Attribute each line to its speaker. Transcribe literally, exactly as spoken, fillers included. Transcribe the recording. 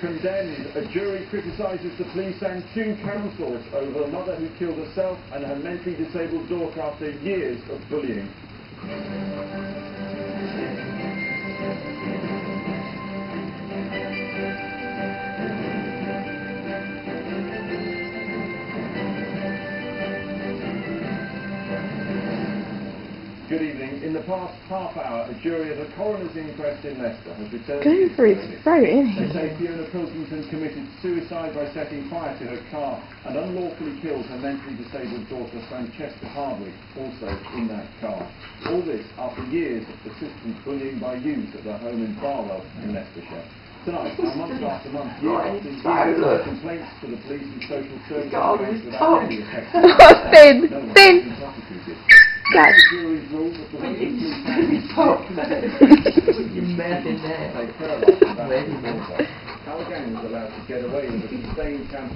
Speaker 1: Condemned, a jury criticises the police and two councils over a mother who killed herself and her mentally disabled daughter after years of bullying. Good evening. In the past half hour, a jury of a coroner's inquest in Leicester has returned...
Speaker 2: Going for his throat, isn't
Speaker 1: They
Speaker 2: he?
Speaker 1: say Fiona Pilkington committed suicide by setting fire to her car and unlawfully killed her mentally disabled daughter Francesca Hardwick, also in that car. All this after years of persistent bullying by youths at their home in Barwell in Leicestershire. Tonight, a month after month, years after years of complaints to the police and social services against without any effect.
Speaker 2: Finn!
Speaker 1: No one has
Speaker 2: Finn!
Speaker 1: been prosecuted.
Speaker 2: God.
Speaker 1: The jury's ruled that the way the police
Speaker 3: Put your mouth in there.
Speaker 1: take care of us about the water. How a gang was allowed to get away with a sustained campaign